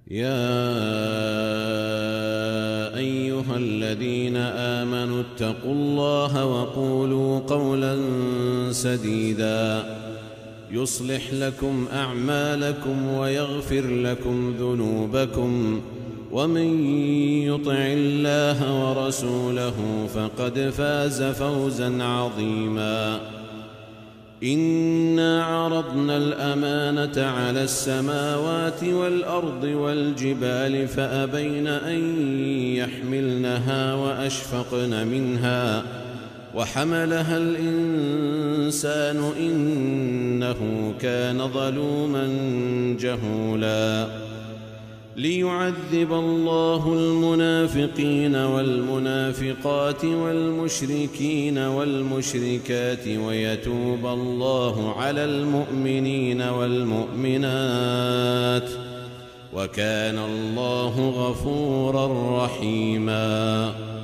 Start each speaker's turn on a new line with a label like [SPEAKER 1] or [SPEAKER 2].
[SPEAKER 1] يا أيها الذين آمنوا اتقوا الله وقولوا قولا سديدا يصلح لكم أعمالكم ويغفر لكم ذنوبكم ومن يطع الله ورسوله فقد فاز فوزا عظيما. إنا عرضنا الأمانة على السماوات والأرض والجبال فأبين أن يحملنها وأشفقن منها وحملها الإنسان إنه كان ظلوما جهولا. ليعذب الله المنافقين والمنافقات والمشركين والمشركات ويتوب الله على المؤمنين والمؤمنات وكان الله غفورا رحيما.